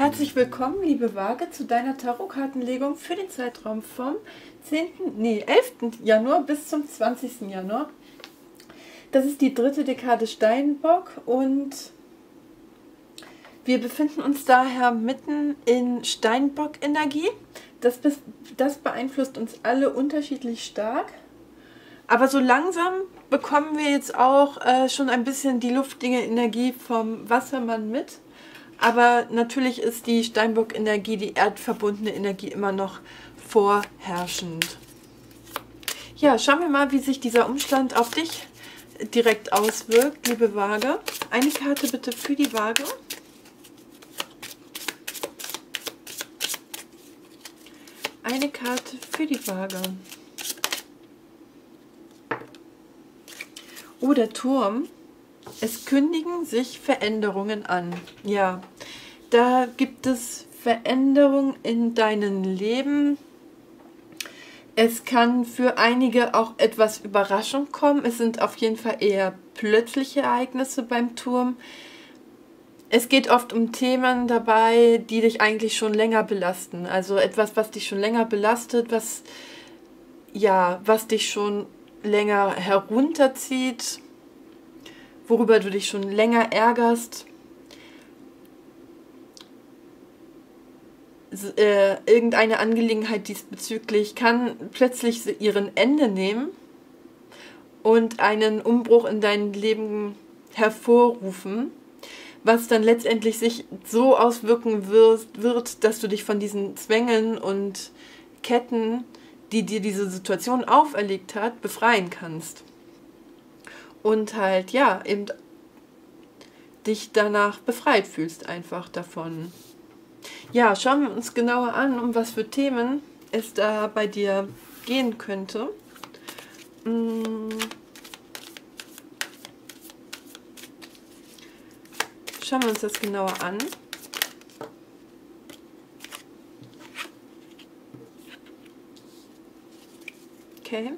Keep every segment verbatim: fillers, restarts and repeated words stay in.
Herzlich willkommen, liebe Waage, zu deiner Tarotkartenlegung für den Zeitraum vom zehnten, nee, elften Januar bis zum zwanzigsten Januar. Das ist die dritte Dekade Steinbock und wir befinden uns daher mitten in Steinbock-Energie. Das, das beeinflusst uns alle unterschiedlich stark. Aber so langsam bekommen wir jetzt auch äh, schon ein bisschen die luftige Energie vom Wassermann mit. Aber natürlich ist die Steinbock-Energie, die erdverbundene Energie, immer noch vorherrschend. Ja, schauen wir mal, wie sich dieser Umstand auf dich direkt auswirkt, liebe Waage. Eine Karte bitte für die Waage. Eine Karte für die Waage. Oh, der Turm. Es kündigen sich Veränderungen an. Ja, da gibt es Veränderungen in deinem Leben. Es kann für einige auch etwas Überraschung kommen. Es sind auf jeden Fall eher plötzliche Ereignisse beim Turm. Es geht oft um Themen dabei, die dich eigentlich schon länger belasten. Also etwas, was dich schon länger belastet, was, ja, was dich schon länger herunterzieht, worüber du dich schon länger ärgerst. Äh, irgendeine Angelegenheit diesbezüglich kann plötzlich ihren Ende nehmen und einen Umbruch in dein Leben hervorrufen, was dann letztendlich sich so auswirken wird, wird, dass du dich von diesen Zwängen und Ketten, die dir diese Situation auferlegt hat, befreien kannst. Und halt, ja, eben dich danach befreit fühlst einfach davon. Ja, schauen wir uns genauer an, um was für Themen es da bei dir gehen könnte. Schauen wir uns das genauer an. Okay.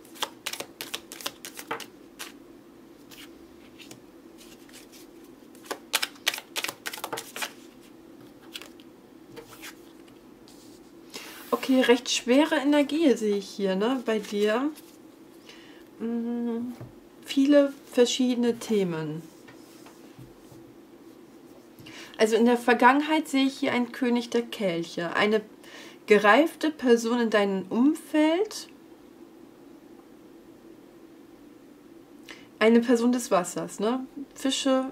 Okay, recht schwere Energie sehe ich hier, ne, bei dir. Hm, viele verschiedene Themen. Also in der Vergangenheit sehe ich hier einen König der Kelche. Eine gereifte Person in deinem Umfeld. Eine Person des Wassers, ne? Fische,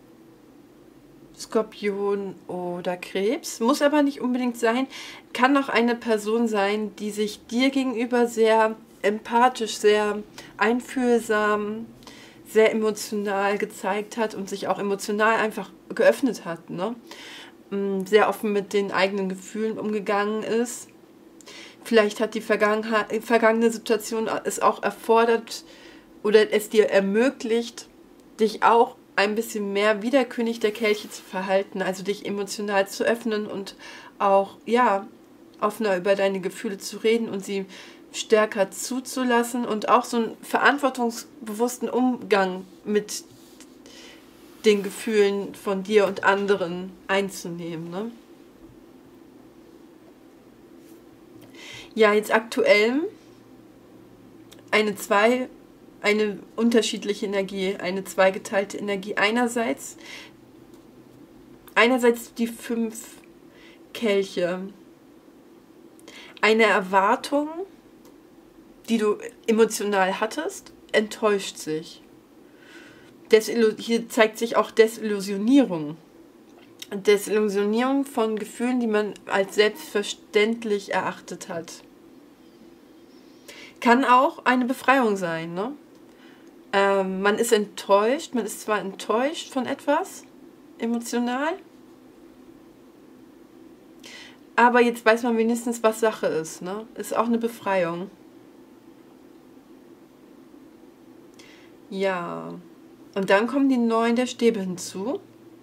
Skorpion oder Krebs. Muss aber nicht unbedingt sein. Kann auch eine Person sein, die sich dir gegenüber sehr empathisch, sehr einfühlsam, sehr emotional gezeigt hat und sich auch emotional einfach geöffnet hat, ne? Sehr offen mit den eigenen Gefühlen umgegangen ist. Vielleicht hat die vergangene Situation es auch erfordert oder es dir ermöglicht, dich auch ein bisschen mehr wie der König der Kelche zu verhalten, also dich emotional zu öffnen und auch, ja, offener über deine Gefühle zu reden und sie stärker zuzulassen und auch so einen verantwortungsbewussten Umgang mit den Gefühlen von dir und anderen einzunehmen, ne? Ja, jetzt aktuell eine zwei eine unterschiedliche Energie, eine zweigeteilte Energie. Einerseits, einerseits die fünf Kelche. Eine Erwartung, die du emotional hattest, enttäuscht sich. Desillu- hier zeigt sich auch Desillusionierung. Desillusionierung von Gefühlen, die man als selbstverständlich erachtet hat. Kann auch eine Befreiung sein, ne? Ähm, man ist enttäuscht, man ist zwar enttäuscht von etwas, emotional, aber jetzt weiß man wenigstens, was Sache ist, ne? Ist auch eine Befreiung. Ja, und dann kommen die Neun der Stäbe hinzu.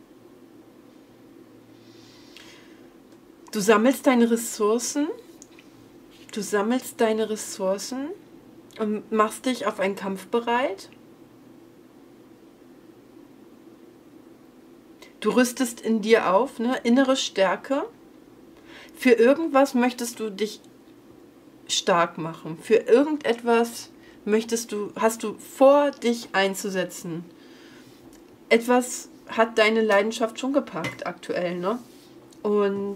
Du sammelst deine Ressourcen, du sammelst deine Ressourcen und machst dich auf einen Kampf bereit. Du rüstest in dir auf, ne? Innere Stärke. Für irgendwas möchtest du dich stark machen. Für irgendetwas möchtest du, hast du vor, dich einzusetzen. Etwas hat deine Leidenschaft schon gepackt aktuell, ne? Und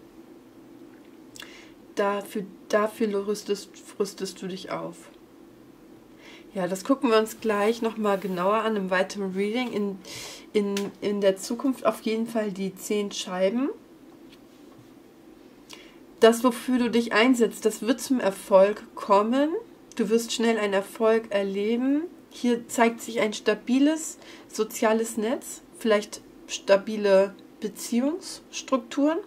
dafür, dafür rüstest, rüstest du dich auf. Ja, das gucken wir uns gleich nochmal genauer an im weiteren Reading. In, in, in der Zukunft auf jeden Fall die zehn Scheiben. Das, wofür du dich einsetzt, das wird zum Erfolg kommen. Du wirst schnell einen Erfolg erleben. Hier zeigt sich ein stabiles soziales Netz, vielleicht stabile Beziehungsstrukturen.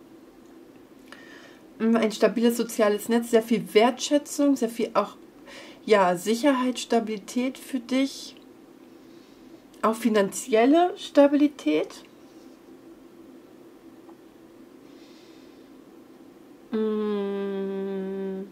Ein stabiles soziales Netz, sehr viel Wertschätzung, sehr viel auch ja, Sicherheit, Stabilität für dich, auch finanzielle Stabilität. Mm.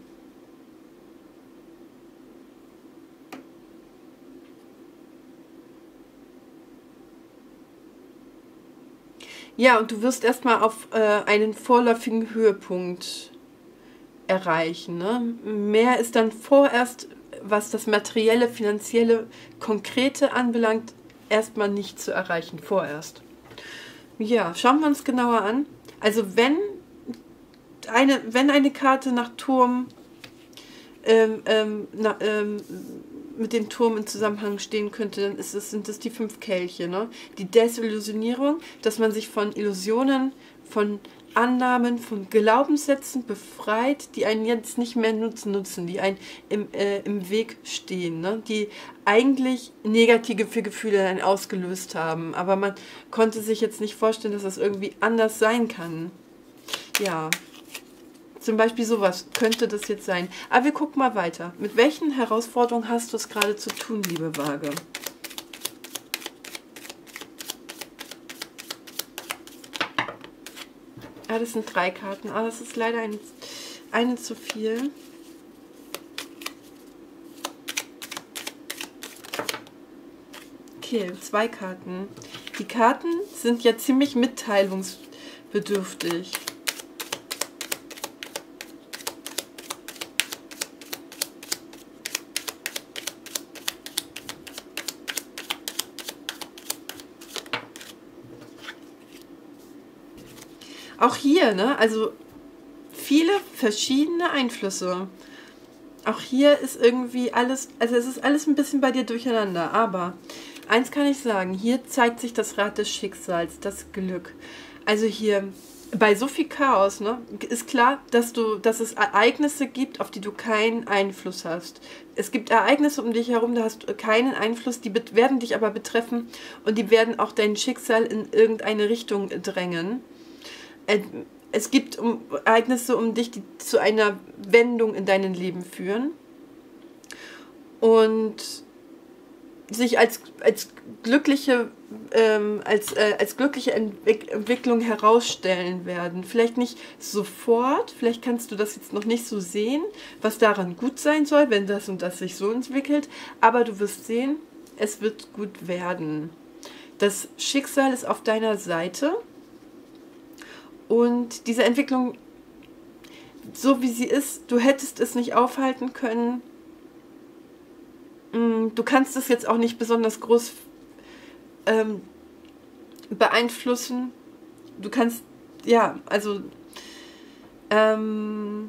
Ja, und du wirst erstmal auf äh, einen vorläufigen Höhepunkt erreichen. Ne? Mehr ist dann vorerst, was das materielle, finanzielle, konkrete anbelangt, erstmal nicht zu erreichen, vorerst. Ja, schauen wir uns genauer an. Also wenn eine, wenn eine Karte nach Turm ähm, ähm, na, ähm, mit dem Turm in Zusammenhang stehen könnte, dann ist es, sind es die fünf Kelche. Ne? Die Desillusionierung, dass man sich von Illusionen, von Annahmen, von Glaubenssätzen befreit, die einen jetzt nicht mehr nutzen, nutzen, die einen im, äh, im Weg stehen, ne? Die eigentlich negative Gefühle einen ausgelöst haben, aber man konnte sich jetzt nicht vorstellen, dass das irgendwie anders sein kann. Ja, zum Beispiel sowas könnte das jetzt sein. Aber wir gucken mal weiter. Mit welchen Herausforderungen hast du es gerade zu tun, liebe Waage? Ah, das sind drei Karten. Ah, das ist leider ein, eine zu viel. Okay, zwei Karten. Die Karten sind ja ziemlich mitteilungsbedürftig. Auch hier, ne, also viele verschiedene Einflüsse. Auch hier ist irgendwie alles, also es ist alles ein bisschen bei dir durcheinander, aber eins kann ich sagen, hier zeigt sich das Rad des Schicksals, das Glück. Also hier, bei so viel Chaos, ne, ist klar, dass du, dass es Ereignisse gibt, auf die du keinen Einfluss hast. Es gibt Ereignisse um dich herum, da hast du keinen Einfluss, die werden dich aber betreffen und die werden auch dein Schicksal in irgendeine Richtung drängen. Es gibt Ereignisse um dich, die zu einer Wendung in deinem Leben führen und sich als, als glückliche, ähm, als, äh, als glückliche Entwick Entwicklung herausstellen werden. Vielleicht nicht sofort, vielleicht kannst du das jetzt noch nicht so sehen, was daran gut sein soll, wenn das und das sich so entwickelt, aber du wirst sehen, es wird gut werden. Das Schicksal ist auf deiner Seite. Und diese Entwicklung, so wie sie ist, du hättest es nicht aufhalten können. Du kannst es jetzt auch nicht besonders groß ähm, beeinflussen. Du kannst, ja, also, ähm,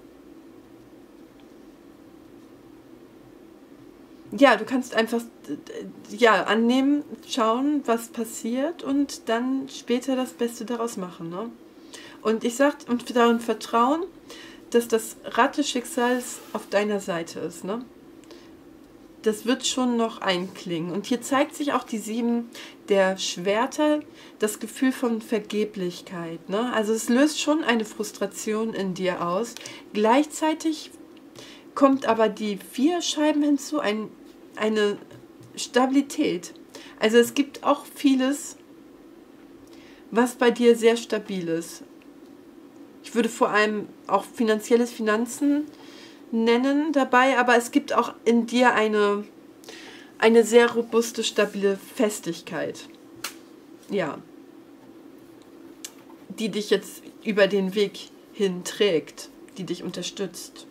ja, du kannst einfach, ja, annehmen, schauen, was passiert und dann später das Beste daraus machen, ne? Und ich sag, und darin vertrauen, dass das Rad des Schicksals auf deiner Seite ist, ne? Das wird schon noch einklingen. Und hier zeigt sich auch die sieben der Schwerter, das Gefühl von Vergeblichkeit, ne? Also es löst schon eine Frustration in dir aus. Gleichzeitig kommt aber die vier Scheiben hinzu, ein, eine Stabilität. Also es gibt auch vieles, was bei dir sehr stabil ist. Ich würde vor allem auch finanzielles Finanzen nennen dabei, aber es gibt auch in dir eine, eine sehr robuste, stabile Festigkeit. Ja, die dich jetzt über den Weg hin trägt, die dich unterstützt.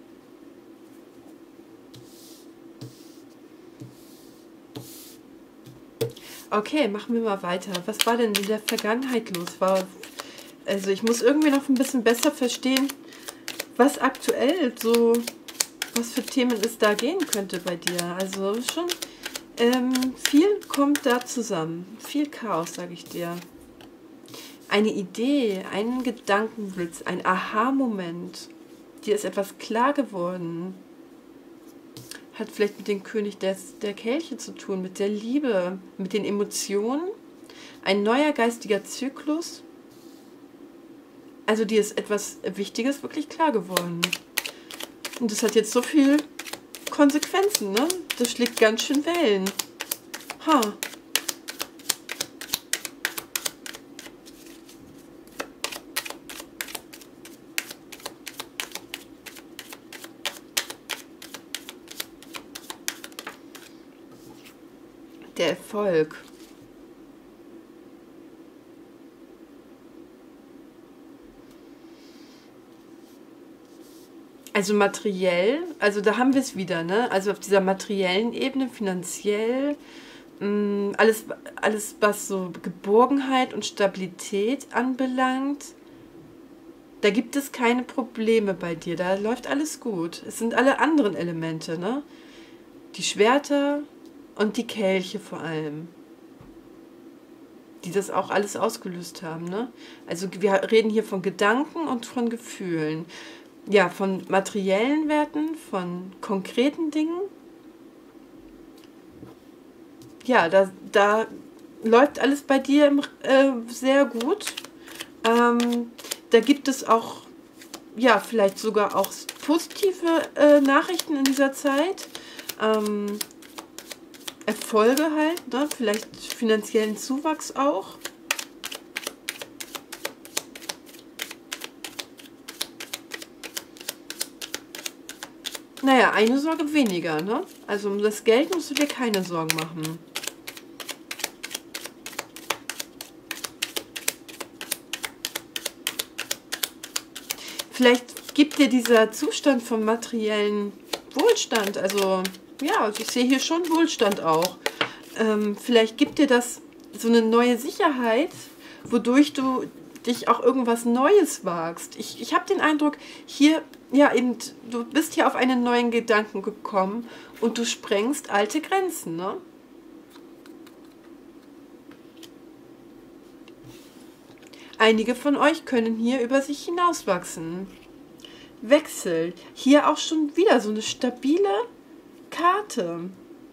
Okay, machen wir mal weiter. Was war denn in der Vergangenheit los? War, also ich muss irgendwie noch ein bisschen besser verstehen, was aktuell so, was für Themen es da gehen könnte bei dir. Also schon ähm, viel kommt da zusammen. Viel Chaos, sage ich dir. Eine Idee, einen Gedankenblitz, ein Aha-Moment. Dir ist etwas klar geworden. Hat vielleicht mit dem König des, der Kelche zu tun, mit der Liebe, mit den Emotionen. Ein neuer geistiger Zyklus. Also dir ist etwas Wichtiges wirklich klar geworden. Und das hat jetzt so viel Konsequenzen, ne? Das schlägt ganz schön Wellen. Ha. Der Erfolg. Also materiell, also da haben wir es wieder, ne? Also auf dieser materiellen Ebene, finanziell, mh, alles, alles, was so Geborgenheit und Stabilität anbelangt, da gibt es keine Probleme bei dir, da läuft alles gut. Es sind alle anderen Elemente, ne? Die Schwerter und die Kelche vor allem, die das auch alles ausgelöst haben, ne? Also wir reden hier von Gedanken und von Gefühlen. Ja, von materiellen Werten, von konkreten Dingen. Ja, da, da läuft alles bei dir äh, sehr gut. Ähm, da gibt es auch, ja, vielleicht sogar auch positive äh, Nachrichten in dieser Zeit. Ähm, Erfolge halt, ne? Vielleicht finanziellen Zuwachs auch. Naja, eine Sorge weniger, ne? Also um das Geld musst du dir keine Sorgen machen. Vielleicht gibt dir dieser Zustand vom materiellen Wohlstand, also ja, also ich sehe hier schon Wohlstand auch. Ähm, vielleicht gibt dir das so eine neue Sicherheit, wodurch du dich auch irgendwas Neues wagst. Ich, ich habe den Eindruck, hier, ja eben, du bist hier auf einen neuen Gedanken gekommen und du sprengst alte Grenzen, ne? Einige von euch können hier über sich hinauswachsen. Wechsel. Hier auch schon wieder so eine stabile Karte.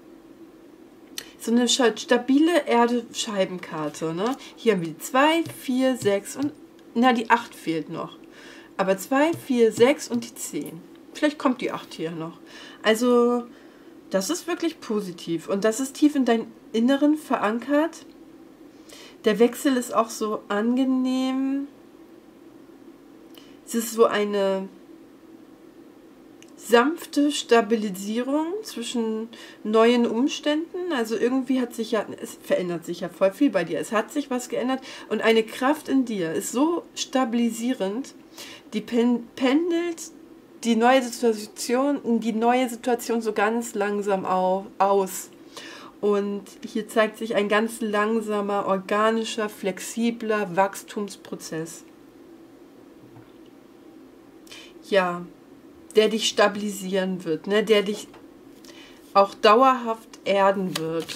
So eine stabile Erde-Scheibenkarte, ne? Hier haben wir zwei, vier, sechs und, na, die acht fehlt noch. Aber zwei, vier, sechs und die zehn. Vielleicht kommt die acht hier noch. Also, das ist wirklich positiv. Und das ist tief in deinem Inneren verankert. Der Wechsel ist auch so angenehm. Es ist so eine sanfte Stabilisierung zwischen neuen Umständen. Also irgendwie hat sich ja, es verändert sich ja voll viel bei dir. Es hat sich was geändert und eine Kraft in dir ist so stabilisierend, die pendelt die neue Situation, die neue Situation so ganz langsam aus. Und hier zeigt sich ein ganz langsamer, organischer, flexibler Wachstumsprozess. Ja, der dich stabilisieren wird, ne? Der dich auch dauerhaft erden wird.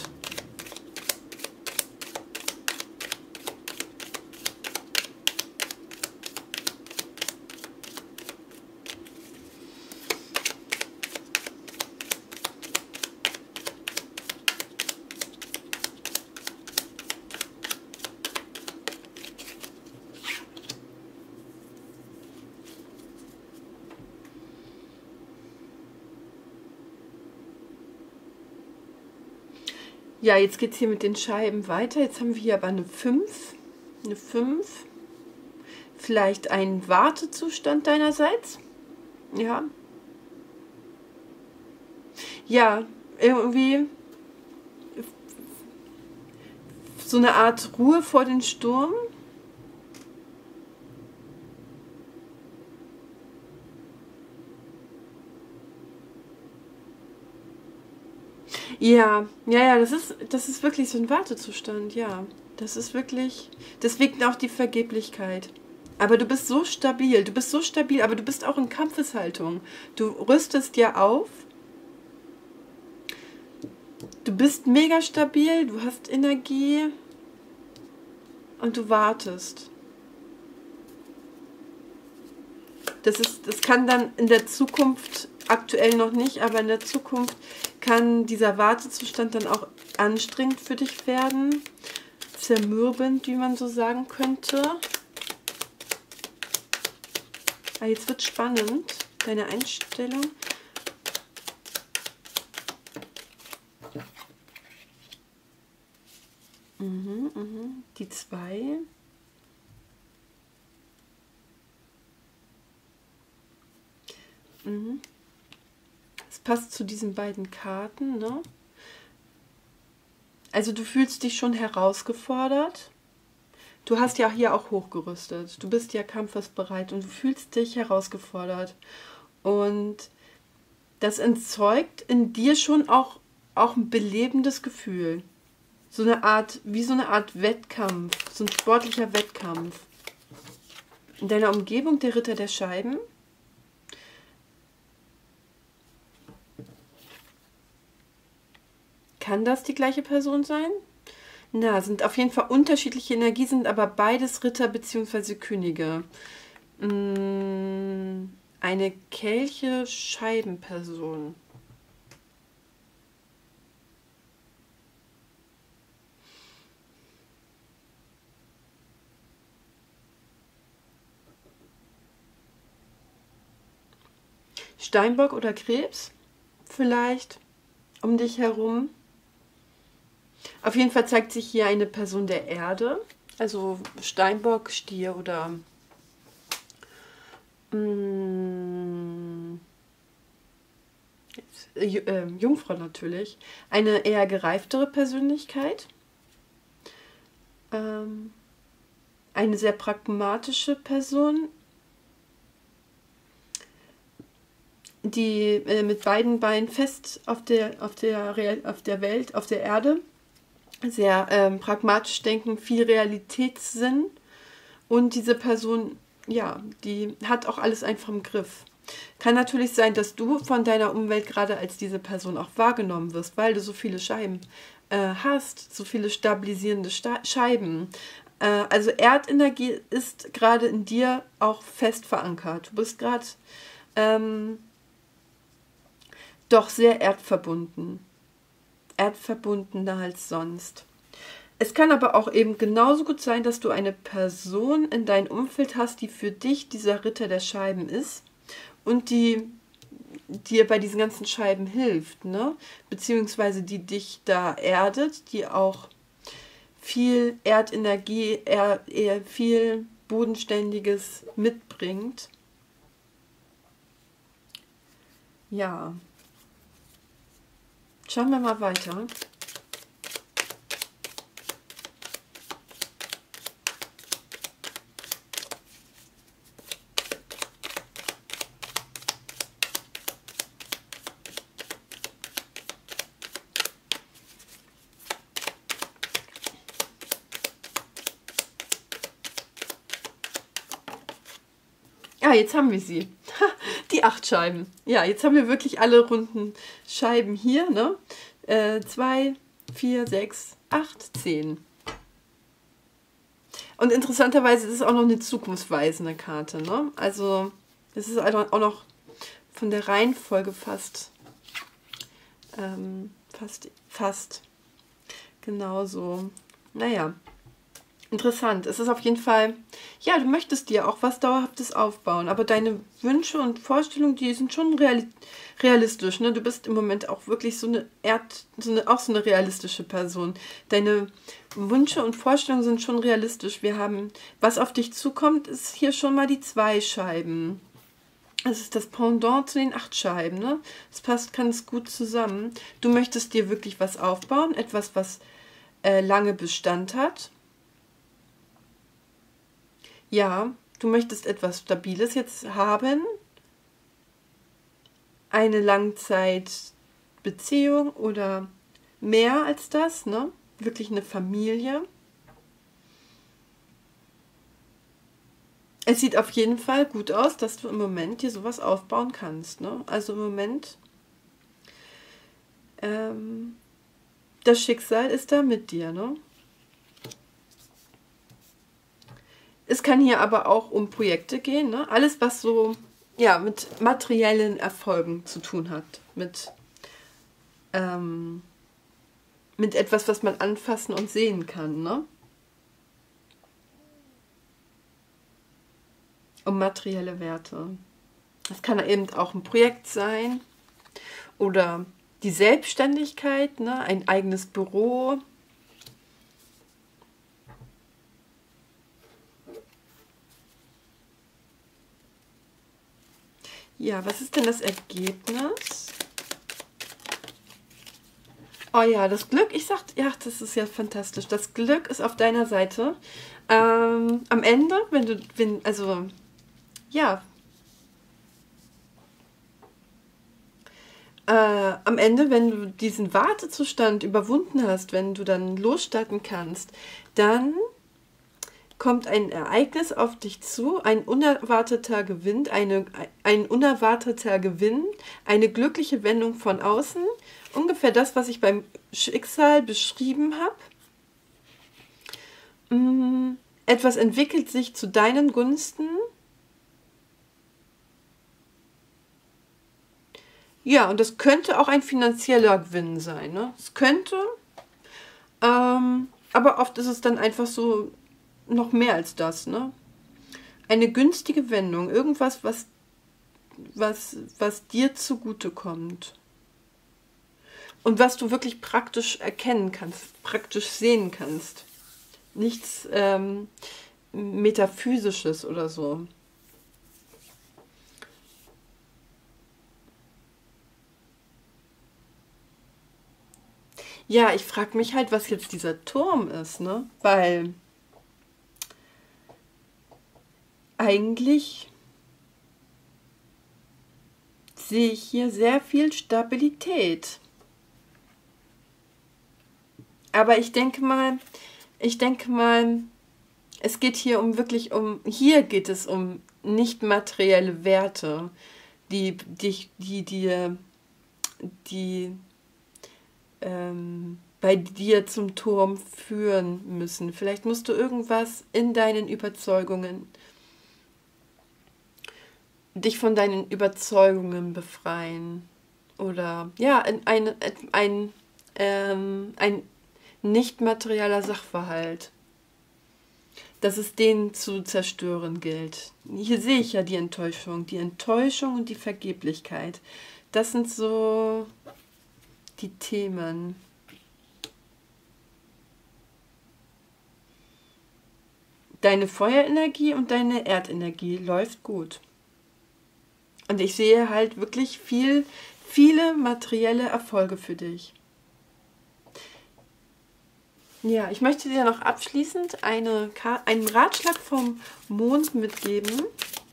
Ja, jetzt geht es hier mit den Scheiben weiter. Jetzt haben wir hier aber eine fünf. Eine fünf. Vielleicht ein Wartezustand deinerseits. Ja. Ja, irgendwie so eine Art Ruhe vor den Sturm. Ja, ja, ja, das ist, das ist wirklich so ein Wartezustand, ja. Das ist wirklich, deswegen auch die Vergeblichkeit. Aber du bist so stabil, du bist so stabil, aber du bist auch in Kampfeshaltung. Du rüstest ja auf, du bist mega stabil, du hast Energie und du wartest. Das ist, das kann dann in der Zukunft, aktuell noch nicht, aber in der Zukunft kann dieser Wartezustand dann auch anstrengend für dich werden. Zermürbend, wie man so sagen könnte. Ah, jetzt wird spannend, deine Einstellung. Mhm, mhm. Die zwei. Mhm. Es passt zu diesen beiden Karten, ne? Also du fühlst dich schon herausgefordert. Du hast ja hier auch hochgerüstet. Du bist ja kampfesbereit und du fühlst dich herausgefordert. Und das entzeugt in dir schon auch, auch ein belebendes Gefühl. So eine Art, wie so eine Art Wettkampf, so ein sportlicher Wettkampf. In deiner Umgebung der Ritter der Scheiben. Kann das die gleiche Person sein? Na, sind auf jeden Fall unterschiedliche Energie, sind aber beides Ritter bzw. Könige. Hm, eine Kelche-Scheibenperson. Steinbock oder Krebs? Vielleicht um dich herum. Auf jeden Fall zeigt sich hier eine Person der Erde, also Steinbock, Stier oder mh, äh, Jungfrau natürlich. Eine eher gereiftere Persönlichkeit, ähm, eine sehr pragmatische Person, die äh, mit beiden Beinen fest auf der, auf der, Real, auf der Welt, auf der Erde, sehr ähm, pragmatisch denken, viel Realitätssinn. Und diese Person, ja, die hat auch alles einfach im Griff. Kann natürlich sein, dass du von deiner Umwelt gerade als diese Person auch wahrgenommen wirst, weil du so viele Scheiben äh, hast, so viele stabilisierende Sta- Scheiben. Äh, also Erdenergie ist gerade in dir auch fest verankert. Du bist gerade ähm, doch sehr erdverbunden. Erdverbundener als sonst. Es kann aber auch eben genauso gut sein, dass du eine Person in deinem Umfeld hast, die für dich dieser Ritter der Scheiben ist und die dir bei diesen ganzen Scheiben hilft, ne? Beziehungsweise die dich da erdet, die auch viel Erdenergie, er, er viel Bodenständiges mitbringt. Ja. Schauen wir mal weiter. Ah, jetzt haben wir sie. Die acht Scheiben. Ja, jetzt haben wir wirklich alle runden Scheiben hier, ne? Äh, zwei, vier, sechs, acht, zehn. Und interessanterweise ist es auch noch eine zukunftsweisende Karte, ne? Also, das ist auch noch von der Reihenfolge fast, ähm, fast, fast genauso. Naja. Interessant. Es ist auf jeden Fall, ja, du möchtest dir auch was Dauerhaftes aufbauen, aber deine Wünsche und Vorstellungen, die sind schon reali realistisch, ne? Du bist im Moment auch wirklich so eine Erd, so eine, auch so eine realistische Person. Deine Wünsche und Vorstellungen sind schon realistisch. Wir haben, was auf dich zukommt, ist hier schon mal die zwei Scheiben. Das ist das Pendant zu den acht Scheiben, ne? Das passt ganz gut zusammen. Du möchtest dir wirklich was aufbauen, etwas, was äh, lange Bestand hat. Ja, du möchtest etwas Stabiles jetzt haben, eine Langzeitbeziehung oder mehr als das, ne? Wirklich eine Familie. Es sieht auf jeden Fall gut aus, dass du im Moment dir sowas aufbauen kannst, ne? Also im Moment, ähm, das Schicksal ist da mit dir, ne? Es kann hier aber auch um Projekte gehen, ne? Alles, was so, ja, mit materiellen Erfolgen zu tun hat, mit, ähm, mit etwas, was man anfassen und sehen kann, ne? Um materielle Werte. Das kann eben auch ein Projekt sein oder die Selbstständigkeit, ne? Ein eigenes Büro. Ja, was ist denn das Ergebnis? Oh ja, das Glück, ich sag, ja, das ist ja fantastisch. Das Glück ist auf deiner Seite. Ähm, am Ende, wenn du, wenn, also, ja, äh, am Ende, wenn du diesen Wartezustand überwunden hast, wenn du dann losstarten kannst, dann kommt ein Ereignis auf dich zu, ein unerwarteter Gewinn, eine, ein unerwarteter Gewinn, eine glückliche Wendung von außen, ungefähr das, was ich beim Schicksal beschrieben habe. Etwas entwickelt sich zu deinen Gunsten. Ja, und das könnte auch ein finanzieller Gewinn sein, ne? Es könnte, ähm, aber oft ist es dann einfach so, noch mehr als das, ne? Eine günstige Wendung, irgendwas, was, was, was dir zugutekommt. Und was du wirklich praktisch erkennen kannst, praktisch sehen kannst. Nichts ähm, Metaphysisches oder so. Ja, ich frage mich halt, was jetzt dieser Turm ist, ne? Weil eigentlich sehe ich hier sehr viel Stabilität. Aber ich denke mal, ich denke mal, es geht hier um wirklich um, hier geht es um nicht materielle Werte, die dich, die dir, die, ähm, bei dir zum Turm führen müssen. Vielleicht musst du irgendwas in deinen Überzeugungen dich von deinen Überzeugungen befreien oder ja, ein, ein, ein, ähm, ein nicht materieller Sachverhalt, dass es den zu zerstören gilt. Hier sehe ich ja die Enttäuschung, die Enttäuschung und die Vergeblichkeit. Das sind so die Themen. Deine Feuerenergie und deine Erdenergie läuft gut. Und ich sehe halt wirklich viel, viele materielle Erfolge für dich. Ja, ich möchte dir noch abschließend eine, einen Ratschlag vom Mond mitgeben.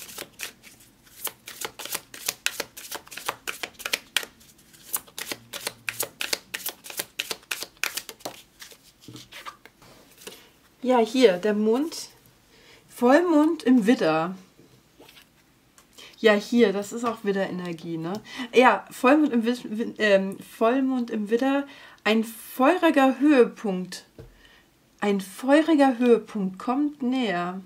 Ja, hier, der Mond, Vollmond im Widder. Ja, hier, das ist auch Widderenergie, ne? Ja, Vollmond im, Wid äh, Vollmond im Widder, ein feuriger Höhepunkt. Ein feuriger Höhepunkt kommt näher.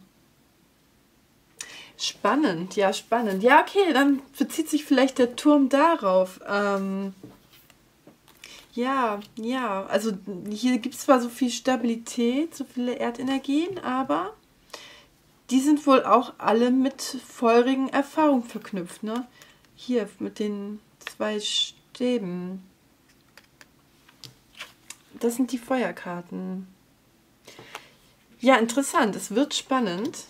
Spannend, ja, spannend. Ja, okay, dann bezieht sich vielleicht der Turm darauf. Ähm, ja, ja, also hier gibt es zwar so viel Stabilität, so viele Erdenergien, aber die sind wohl auch alle mit feurigen Erfahrungen verknüpft, ne? Hier mit den zwei Stäben. Das sind die Feuerkarten. Ja, interessant. Es wird spannend.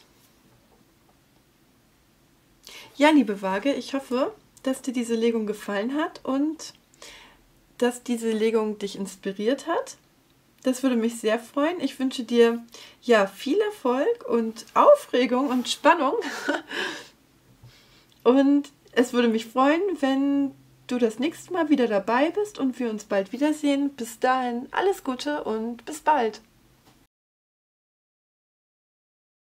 Ja, liebe Waage, ich hoffe, dass dir diese Legung gefallen hat und dass diese Legung dich inspiriert hat. Das würde mich sehr freuen. Ich wünsche dir ja viel Erfolg und Aufregung und Spannung. Und es würde mich freuen, wenn du das nächste Mal wieder dabei bist und wir uns bald wiedersehen. Bis dahin alles Gute und bis bald.